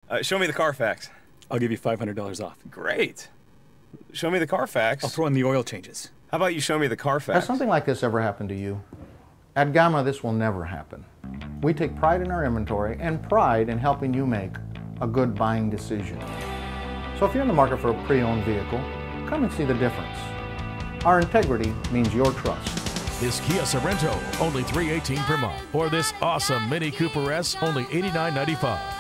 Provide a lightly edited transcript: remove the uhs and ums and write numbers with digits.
Show me the Carfax. I'll give you $500 off. Great. Show me the Carfax. I'll throw in the oil changes. How about you show me the Carfax? Has something like this ever happened to you? At Gamma, this will never happen. We take pride in our inventory and pride in helping you make a good buying decision. So if you're in the market for a pre-owned vehicle, come and see the difference. Our integrity means your trust. This Kia Sorento, only $318 per month. Or this awesome Mini Cooper S, only $89.95.